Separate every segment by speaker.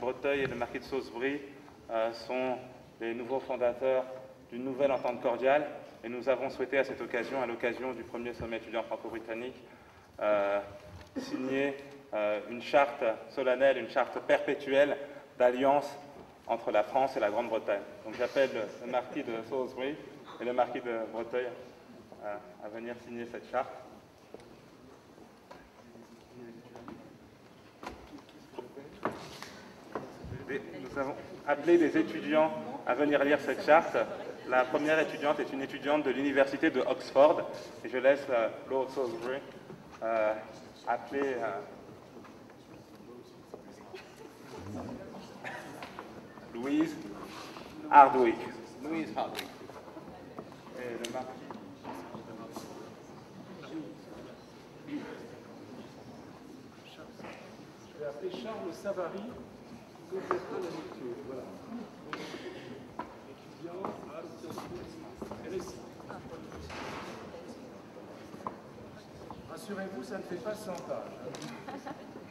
Speaker 1: Breteuil et le marquis de Salisbury sont les nouveaux fondateurs d'une nouvelle entente cordiale et nous avons souhaité à cette occasion, à l'occasion du premier sommet étudiant franco-britannique, signer une charte solennelle, une charte perpétuelle d'alliance entre la France et la Grande-Bretagne. Donc j'appelle le marquis de Salisbury et le marquis de Breteuil à venir signer cette charte. Nous avons appelé des étudiants à venir lire cette charte. La première étudiante est une étudiante de l'université de Oxford et je laisse Lord Salisbury appeler Louise Hardwick.
Speaker 2: Louise Hardwick.
Speaker 1: Et le marquis.
Speaker 3: Je vais appeler Charles Savary, qui complétera la lecture. Voilà. Étudiant à LSI. Rassurez-vous, ça ne fait pas 100 pages.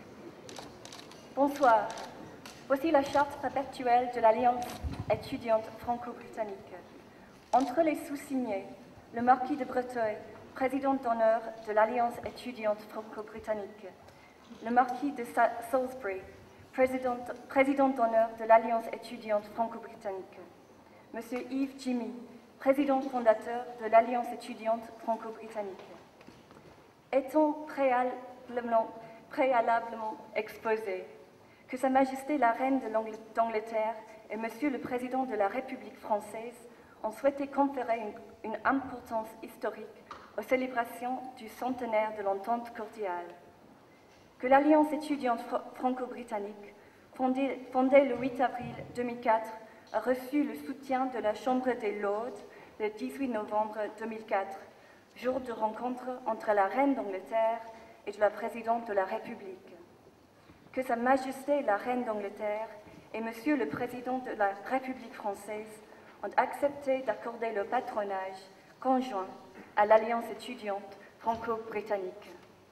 Speaker 4: Bonsoir. Voici la charte perpétuelle de l'Alliance étudiante franco-britannique. Entre les sous-signés, le marquis de Breteuil, président d'honneur de l'Alliance étudiante franco-britannique, le marquis de Salisbury, président d'honneur de l'Alliance étudiante franco-britannique, Monsieur Yves Jimmy, président fondateur de l'Alliance étudiante franco-britannique. Étant préalablement exposé que Sa Majesté la Reine d'Angleterre et Monsieur le Président de la République française ont souhaité conférer une importance historique aux célébrations du centenaire de l'entente cordiale. Que l'Alliance étudiante franco-britannique, fondée le 8 avril 2004, a reçu le soutien de la Chambre des Lords le 18 novembre 2004, jour de rencontre entre la Reine d'Angleterre et de la Présidente de la République. Que Sa Majesté la Reine d'Angleterre et Monsieur le Président de la République française ont accepté d'accorder le patronage conjoint à l'Alliance étudiante franco-britannique.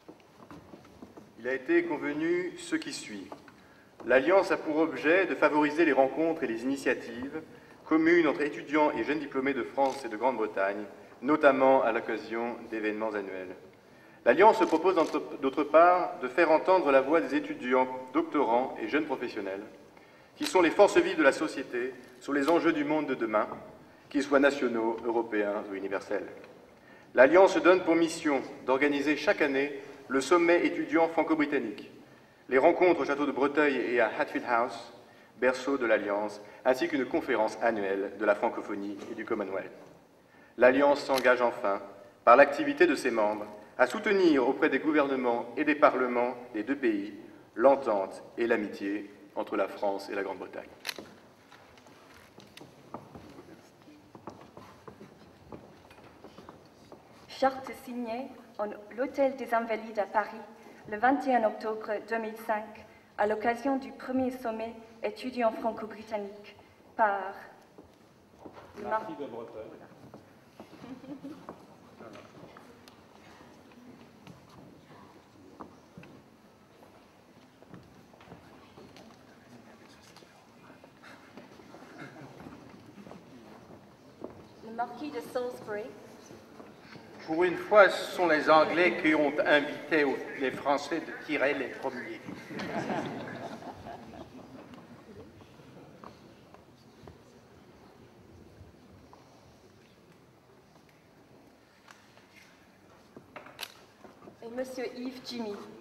Speaker 5: Il a été convenu ce qui suit. L'Alliance a pour objet de favoriser les rencontres et les initiatives communes entre étudiants et jeunes diplômés de France et de Grande-Bretagne, notamment à l'occasion d'événements annuels. L'Alliance se propose d'autre part de faire entendre la voix des étudiants, doctorants et jeunes professionnels, qui sont les forces vives de la société sur les enjeux du monde de demain, qu'ils soient nationaux, européens ou universels. L'Alliance se donne pour mission d'organiser chaque année le sommet étudiant franco-britannique, les rencontres au château de Breteuil et à Hatfield House, berceau de l'Alliance, ainsi qu'une conférence annuelle de la francophonie et du Commonwealth. L'Alliance s'engage enfin, par l'activité de ses membres, à soutenir auprès des gouvernements et des parlements des deux pays l'entente et l'amitié entre la France et la Grande-Bretagne.
Speaker 4: Charte signée à l'Hôtel des Invalides à Paris le 21 octobre 2005 à l'occasion du premier sommet étudiant franco-britannique par
Speaker 1: le marquis de Breteuil.
Speaker 4: Le marquis de Salisbury.
Speaker 2: Pour une fois, ce sont les Anglais qui ont invité les Français de tirer les premiers.
Speaker 4: Et Monsieur Yves Jimmy.